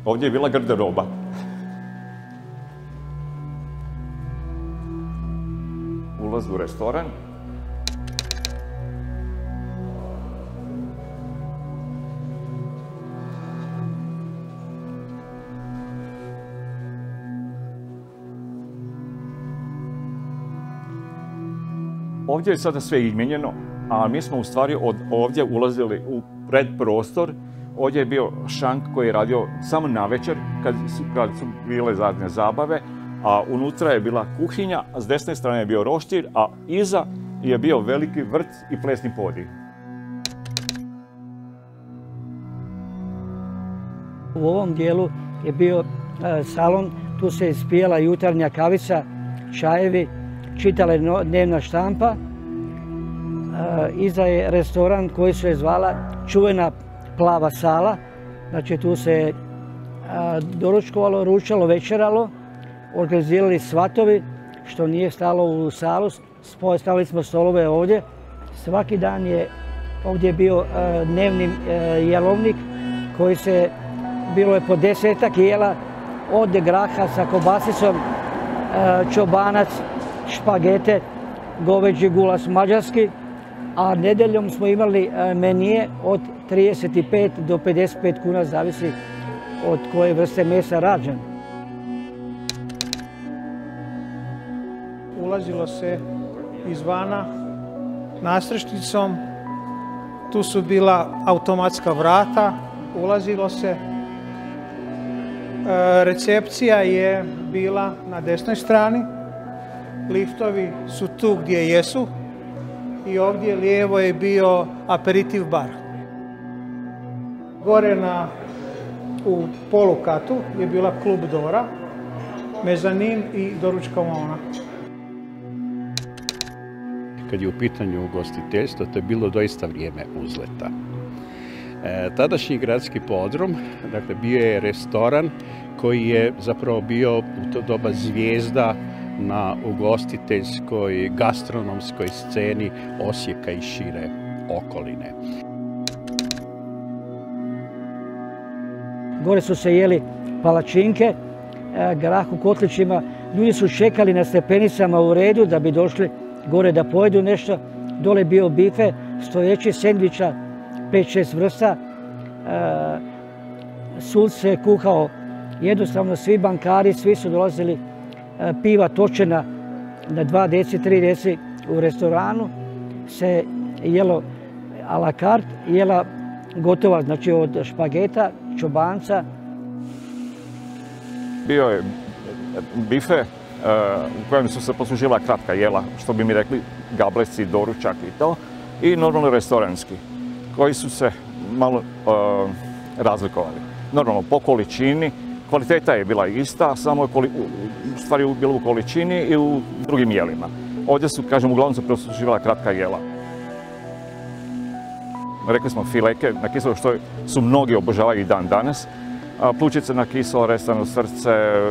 Ovdje je bila garderoba. Ulaz u restoran. Ovdje je sada sve izmijenjeno, a mi smo u stvari ovdje ulazili u predprostor. Ovdje je bio šank koji je radio samo navečer, kad su bile zadnje zabave, a unutra je bila kuhinja, a s desne strane je bio roštilj, a iza je bio veliki vrt i plesni podij. U ovom dijelu je bio salon, tu se ispijala jutarnja kavica, čajevi, čitala je dnevna štampa. Iza je restoran koji se je zvala čuvena Plava sala. Znači tu se doručkovalo, ručalo, večeralo, organizirali svatovi, što nije stalo u salu. Stavili smo stolove ovdje. Svaki dan je ovdje bio dnevni jelovnik koji se, bilo je po 10-ak jela, od graha sa kobasicom, čobanac, špagete, goveđi gulaš mađarski, a nedeljom smo imali menije od 35 do 55 kuna, zavisi od koje vrste mesa rađen. Ulazilo se izvana nastrešnicom, tu su bila automatska vrata, ulazilo se. Recepcija je bila na desnoj strani, liftovi su tu gdje jesu i ovdje lijevo je bio aperitiv bar. Gore u polukatu je bila klub Dora, mezanin i doručkovona. Kad je u pitanju ugostiteljstvo, to je bilo doista vrijeme uzleta. Tadašnji gradski podrum, dakle, bio je restoran koji je zapravo bio u to doba zvijezda na ugostiteljskoj, gastronomskoj sceni Osijeka i šire okoline. Gore su se jeli palačinke, grah u kotlićima. Ljudi su čekali na stepenicama u redu da bi došli gore da pojedu nešto. Dole je bio bife, stojeći sendviča, 5-6 vrsta. Sul se kuhao. Jednostavno svi bankari, svi su dolazili, piva točena na 2 deci, 3 deci u restoranu se jelo a la carte, jela gotova, znači od špageta, čobanca. Bio je bife u kojem su se poslužila kratka jela, što bi mi rekli gableci, doručak i to, i normalno restoranski, koji su se malo razlikovali. Normalno po količini, kvaliteta je bila ista, samo je stvari bilo u količini i u drugim jelima. Ovdje su, kažem, uglavnom se posluživala kratka jela. Rekli smo fileke na kiselo, što su mnogi obožavaju i dan danas. Plućice na kiselo, resano srce,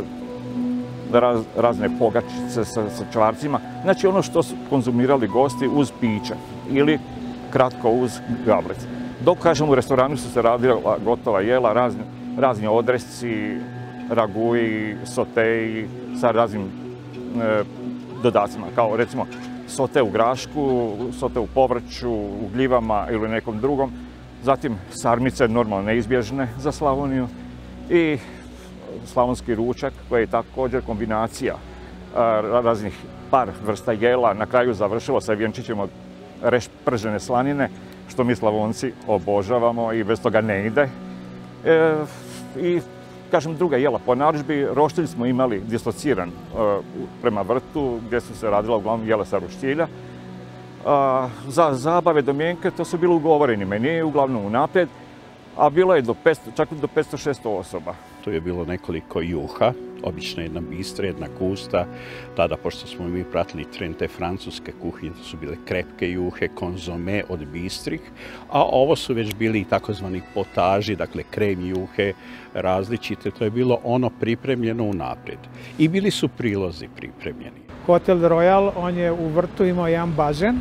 razne pogačice sa čvarcima. Znači ono što su konzumirali gosti uz piće ili kratko uz gablec. Dok, kažem, u restoranu su se radila gotova jela, razni odresci, ragui, soteji sa raznim dodacima, kao recimo sote u grašku, sote u povrću, u gljivama ili nekom drugom. Zatim sarmice, normalno neizbježne za Slavoniju, i slavonski ručak koji je također kombinacija raznih par vrsta jela. Na kraju završilo sa vjenčićem od pržene slanine, što mi Slavonci obožavamo i bez toga ne ide. I, kažem, druga jela po narudžbi. Roštilj smo imali dislociran prema vrtu, gdje su se radila uglavnom jela sa roštilja. Za zabave, domjenke, to su bili ugovoreni meniji, uglavnom unaprijed, a bilo je čak do 500-600 osoba. Tu je bilo nekoliko juha, obično jedna bistra, jedna kusta. Tada, pošto smo mi pratili trend te francuske kuhinje, to su bile krepke juhe, konzome od bistrih, a ovo su već bili takozvani potaži, dakle krem juhe, različite. To je bilo ono pripremljeno unaprijed. I bili su prilozi pripremljeni. Hotel Royal, on je u vrtu imao jedan bazen.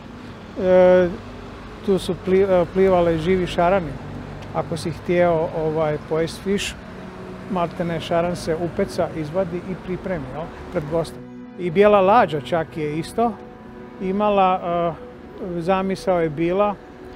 Tu su plivale živi šarani. Ako si htio pojesti fiš, maltene šaran se upeca, izvadi i pripremi pred gostom. I bijela lađa čak je isto imala, zamisao je bila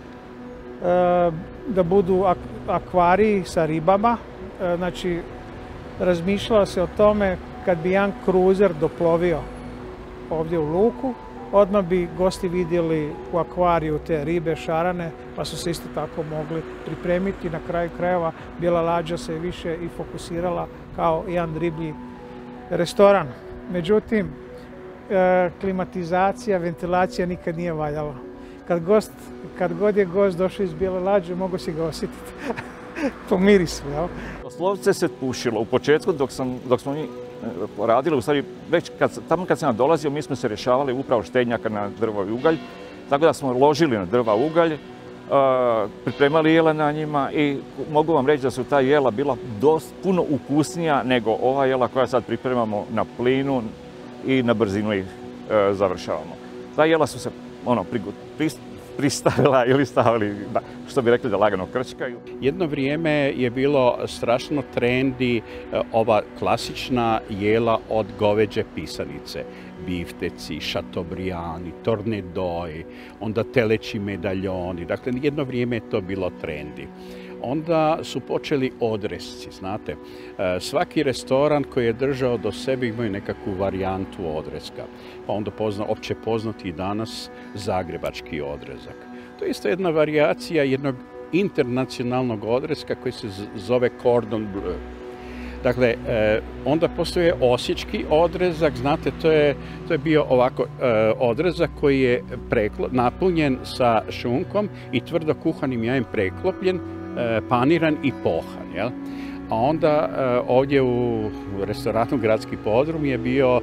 da budu akvariji sa ribama. Znači, razmišljalo se o tome kad bi jedan kruzer doplovio ovdje u luku, odmah bi gosti vidjeli u akvariju te ribe, šarane, pa su se isto tako mogli pripremiti. Na kraju krajeva bijela lađa se više i fokusirala kao jedan riblji restoran. Međutim, klimatizacija, ventilacija nikad nije valjala. Kad god je gost došao iz bijele lađe, mogu si ga osjetiti po mirisu. Doslovce se pušilo. U početku dok smo mi radili, u stvari već tamo kad sam ja dolazio, mi smo se rješavali upravo štednjaka na drvo i ugalj, tako da smo ložili na drva ugalj, pripremali jela na njima i mogu vam reći da su ta jela bila puno ukusnija nego ova jela koja sad pripremamo na plinu i na brzinu ih završavamo. Ta jela su se pristavila ili stavili, što bi rekli da lagano krčkaju. Jedno vrijeme je bilo strašno trendi ova klasična jela od goveđe pisanice. Bifteci, šatobrijani, tornedoji, onda teleći medaljoni. Dakle, jedno vrijeme je to bilo trendi. Onda su počeli odresci, znate. Svaki restoran koji je držao do sebe imaju nekakvu varijantu odreska. Pa onda opće poznati i danas zagrebački odrezak. To je isto jedna varijacija jednog internacionalnog odreska koji se zove cordon bleu. Dakle, onda postoje osječki odrezak, znate, to je bio ovako odrezak koji je napunjen sa šunkom i tvrdo kuhanim jajem preklopljen, paniran i pohan. Jel? A onda ovdje u restoranu Gradski podrum je bio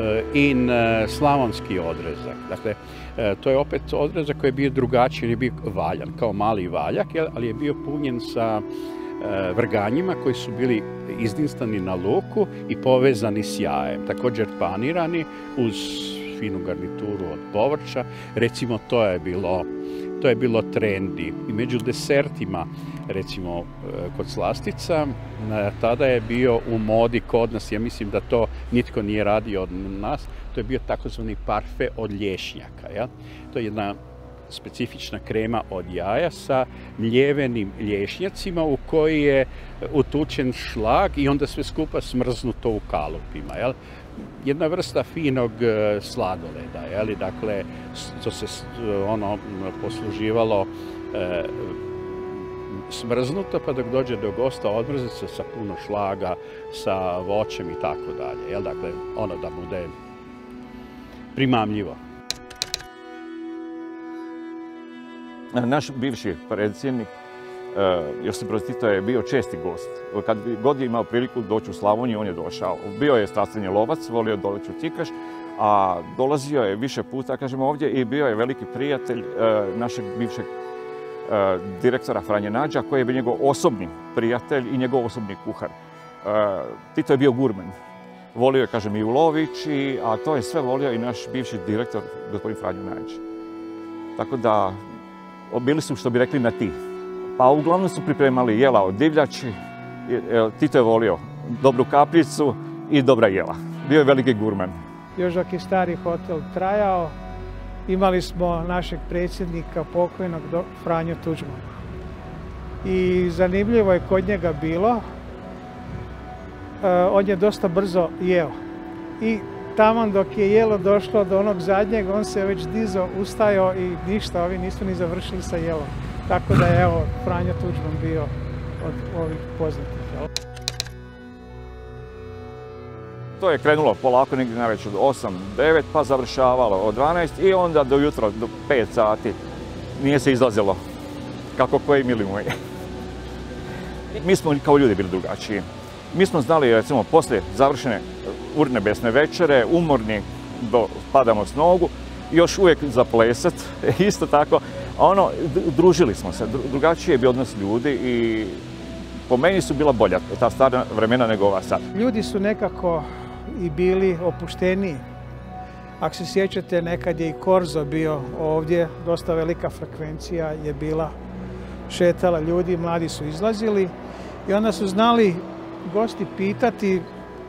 slavonski odrezak. Dakle, to je opet odrezak koji je bio drugačiji, on je bio valjan, kao mali valjak, ali je bio punjen sa vrganjima koji su bili izdinstani na luku i povezani s jajem. Također panirani uz finu garnituru od povrća. Recimo, to je bilo trendi. I među desertima, recimo kod slastica, tada je bio u modi kod nas, ja mislim da to nitko nije radio od nas, to je bio takozvani parfe od lješnjaka. Ja? To je jedna specifična krema od jaja sa mljevenim lješnjacima u koji je utučen šlag i onda sve skupa smrznuto u kalupima. Jel? Jedna vrsta finog sladoleda, jel? Dakle, to se posluživalo smrznuto, pa dok dođe do gosta odmrzi se sa puno šlaga, sa voćem i tako dalje. Jel? Dakle, da bude primamljivo. Naš bivši predsjednik Josip Broz Tito je bio česti gost. Kad god je imao priliku doći u Slavoniju, on je došao. Bio je strastveni lovac, volio doći u Tikaš, a dolazio je više puta, kažemo ovdje, i bio je veliki prijatelj našeg bivšeg direktora Franje Nađa, koji je bio njegov osobni prijatelj i njegov osobni kuhar. Tito je bio gurmen. Volio je, kažem, i ulovići, a to je sve volio i naš bivši direktor, gospodin Franjo Nađ. Tako da, bili su, što bi rekli, na ti. Pa uglavnom su pripremali jela od divljači. Tito je volio dobru kapljicu i dobra jela. Bio je veliki gurman. Još dok je stari hotel trajao, imali smo našeg predsjednika, pokojnog Franju Tuđmana. I zanimljivo je kod njega bilo, on je dosta brzo jeo. I tamo dok je jelo došlo do onog zadnjeg, on se već dizao, ustajao i ništa, ovi nisu ni završili sa jelom. Tako da je, evo, Franjo Tuđman bio od ovih poznatih. To je krenulo polako negdje najveć od 8, 9, pa završavalo od 12 i onda do jutra, do 5 sati. Nije se izlazilo kako koji mili moji. Mi smo kao ljudi bili drugačiji. Mi smo znali, recimo, poslije završene urnebesne večere, umorni, padamo s nogu, još uvijek za plesat, isto tako. Družili smo se, drugačiji je bio odnos ljudi i po meni su bila bolja ta stara vremena nego ova sad. Ljudi su nekako i bili opušteniji. Ako se sjećate, nekad je i Korzo bio ovdje, dosta velika frekvencija je bila, šetala ljudi, mladi su izlazili i onda su znali gosti pitati,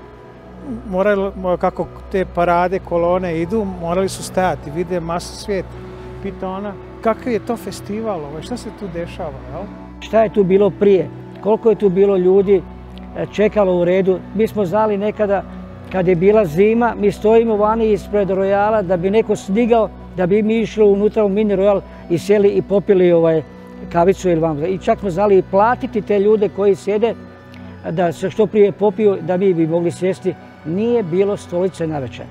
kako te parade, kolone idu, morali su stajati, vide masu svijeta. Pita ona, kakav je to festival, šta se tu dešava, jel? Šta je tu bilo prije? Koliko je tu bilo ljudi čekalo u redu? Mi smo znali nekada, kad je bila zima, mi stojimo vani ispred Royala da bi neko stigao, da bi mi išli unutra u mini Royal i sjeli i popili kavicu ili vam. I čak smo znali i platiti te ljude koji sjede da se što prije popiju, da mi bi mogli sjesti. Nije bilo stolice na večer.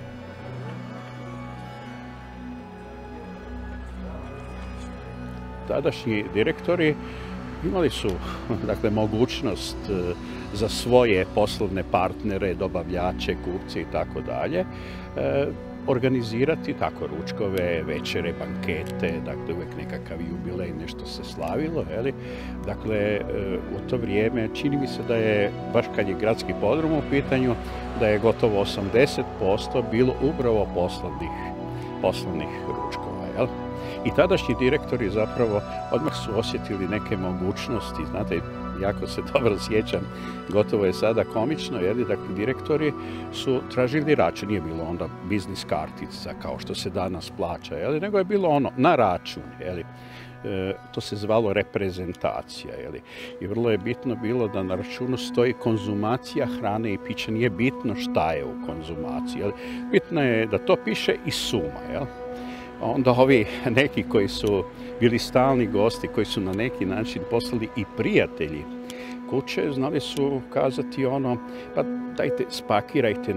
Tadašnji direktori imali su mogućnost za svoje poslovne partnere, dobavljače, kupce i tako dalje, organizirati tako ručkove, večere, bankete, dakle uvijek nekakav jubilej, nešto se slavilo. Dakle, u to vrijeme čini mi se da je, baš kad je gradski podrum u pitanju, da je gotovo 80% bilo upravo poslovnih ručkova. I tadašnji direktori zapravo odmah su osjetili neke mogućnosti, znate, jako se dobro sjećam, gotovo je sada komično, dakle direktori su tražili račun, nije bilo onda biznis kartica kao što se danas plaća, nego je bilo na račun, to se zvalo reprezentacija, i vrlo je bitno bilo da na računu stoji konzumacija hrane i pića, nije bitno šta je u konzumaciji, bitno je da to piše i suma, Onda ovi neki koji su bili stalni gosti, koji su na neki način postali i prijatelji kuće, znali su kazati pa dajte spakirajte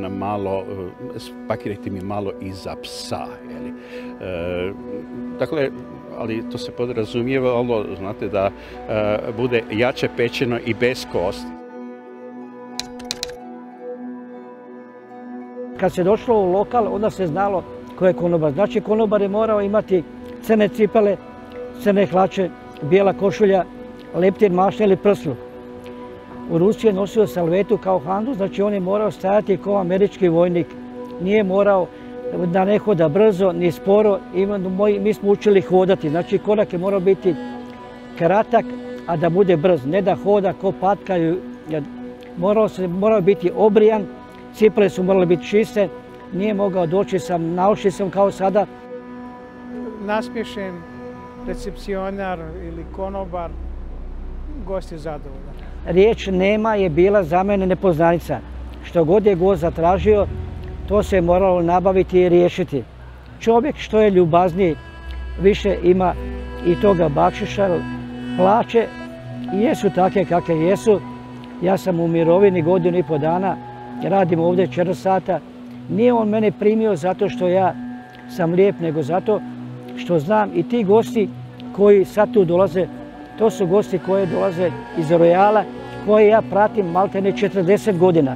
mi malo i za psa. Dakle, ali to se podrazumijevalo, znate, da bude jače pečeno i bez kosti. Kad se došlo u lokal, onda se znalo ko je konobar. Znači, konobar je morao imati crne cipele, crne hlače, bijela košulja, leptir, mašna ili prslu. U Rusiji je nosio salvetu kao handu, znači on je morao stajati kao američki vojnik. Nije morao da ne hoda brzo, ni sporo. Mi smo učili hodati, znači korak je morao biti kratak, a da bude brz. Ne da hoda ko patka. Morao biti obrijan, cipele su morale biti čiste. Nije mogao doći naoši sam kao sada. Nasmiješen recepcionar ili konobar, gost je zadovoljan. Riječ nema je bila za mene nepoznanica. Što god je gost zatražio, to se je moralo nabaviti i riješiti. Čovjek što je ljubazniji, više ima i toga bakšiša, plaće jesu takve kakve jesu. Ja sam u mirovini 1,5 godina, radim ovdje 4 sata. Nije on mene primio zato što ja sam lijep, nego zato što znam i ti gosti koji sad tu dolaze, to su gosti koji dolaze iz Royala, koje ja pratim maltene 40 godina.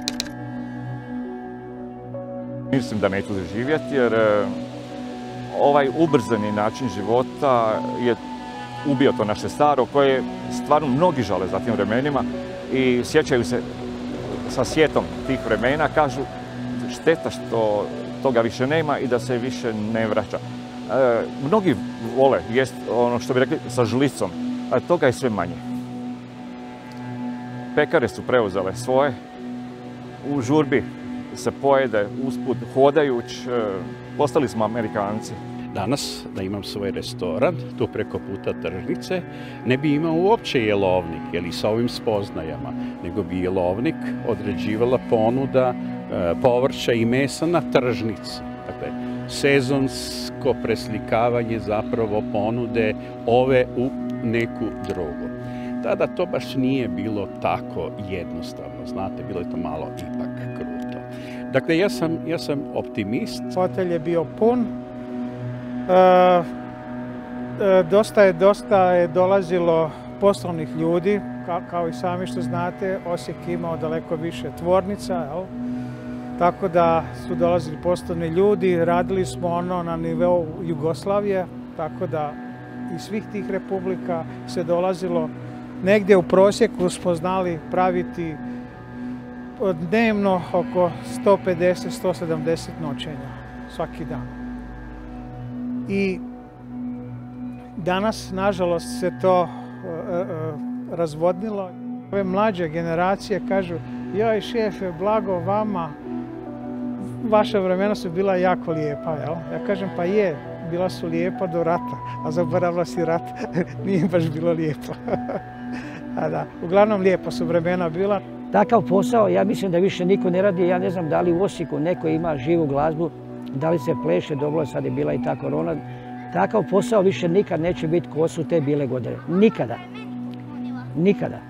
Mislim da neću doživjeti jer ovaj ubrzani način života je ubio to naše staro koje stvarno mnogi žale za tim vremenima i sjećaju se sa sjetom tih vremena, kažu šteta što toga više nema i da se više ne vraća. Mnogi vole jest ono što bi rekli sa žlicom, a toga je sve manje. Pekare su preuzele svoje, u žurbi se pojede usput hodajuć, postali smo Amerikanci. Danas, da imam svoj restoran, tu preko puta tržnice, ne bi imao uopće jelovnik, sa ovim spoznajama, nego bi jelovnik određivala ponuda povrća i mesa na tržnici. Dakle, sezonsko preslikavanje zapravo ponude ove u neku drugu. Tada to baš nije bilo tako jednostavno, znate, bilo je to malo ipak kruto. Dakle, ja sam optimist. Hotel je bio pun. Dosta je dolazilo poslovnih ljudi, kao i sami što znate, Osijek je imao daleko više tvornica, tako da su dolazili poslovni ljudi, radili smo na nivou Jugoslavije, tako da iz svih tih republika se dolazilo. Negdje u prosjeku smo znali praviti dnevno oko 150-170 noćenja svaki dan. I danas, nažalost, se to razvodnilo. Ove mlađe generacije kažu, joj šefe, blago vama, vaša vremena su bila jako lijepa, jel? Ja kažem, pa je, bila su lijepa do rata, a zaboravila si rat, nije baš bilo lijepo. A da, uglavnom lijepa su vremena bila. Takav posao, ja mislim da više niko ne radi, ja ne znam da li u Osijeku neko ima živu glazbu, da li se pleše, dobro, sad je bila i ta korona. Takav posao više nikad neće biti ko su te bile godine. Nikada. Nikada.